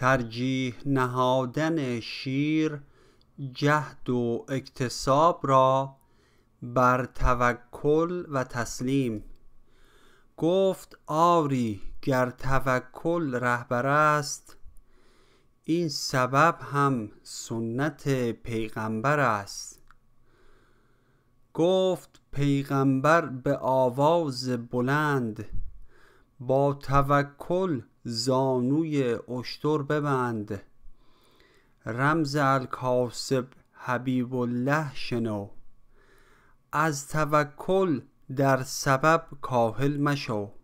ترجیح نهادن شیر جهد و اکتساب را بر توکل و تسلیم. گفت آری گر توکل رهبر است، این سبب هم سنت پیغمبر است. گفت پیغمبر به آواز بلند، با توکل زانوی اشتر ببند. رمز الکاسب حبیب الله شنو، از توکل در سبب کاهل مشو.